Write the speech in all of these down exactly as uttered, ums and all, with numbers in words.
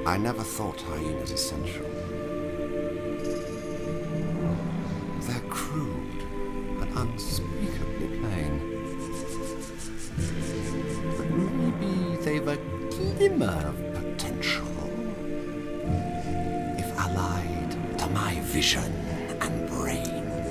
I never thought hyenas essential. They're crude and unspeakably plain. But maybe they've a glimmer of potential if allied to my vision and brain.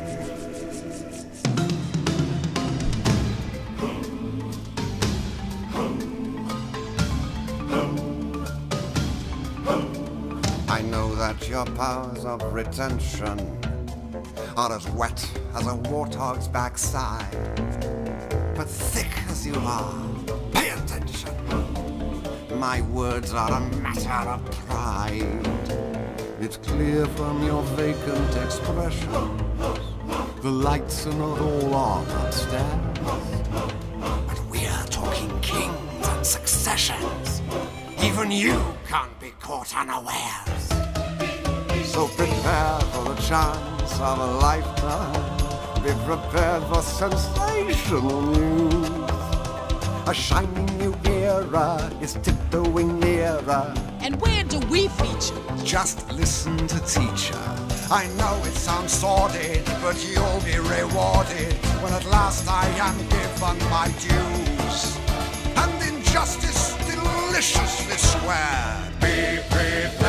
I know that your powers of retention are as wet as a warthog's backside. But thick as you are, pay attention. My words are a matter of pride. It's clear from your vacant expression the lights are not all on upstairs. But we're talking kings and successions. Even you can't be caught unawares. So prepare for the chance of a lifetime. Be prepared for sensational news. A shining new era is tiptoeing nearer. And where do we feature? Just listen to teacher. I know it sounds sordid, but you'll be rewarded when at last I am given my dues. And injustice deliciously squared. Be prepared.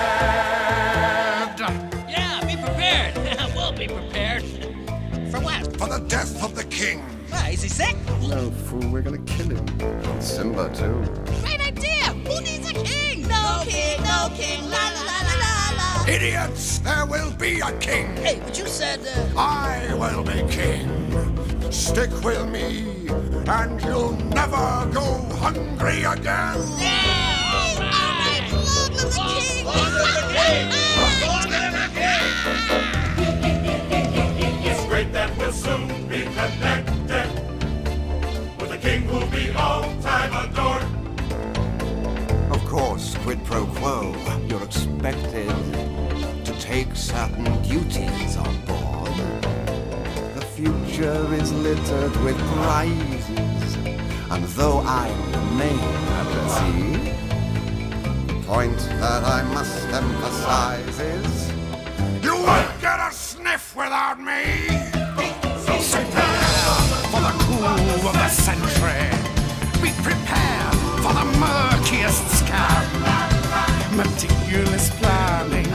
Yeah, be prepared. We'll be prepared. For what? For the death of the king. Why, is he sick? No, fool, we're gonna kill him. And Simba, too. Great idea! Who needs a king? No king, no king, la la la la la la. Idiots! There will be a king. Hey, but you said, uh... I will be king. Stick with me, and you'll never go hungry again. Yeah! All right! Long live the king! Long live the king! Long live the king! It's great that we'll soon be connected with a king who'll be all-time adored. Of course, quid pro quo, you're expected to take certain duties on board. The future is littered with prizes, and though I remain at sea, the point that I must emphasize is you won't get a sniff without me! Prepare for the coup of the century! Be prepared for the murkiest scam! Meticulous planning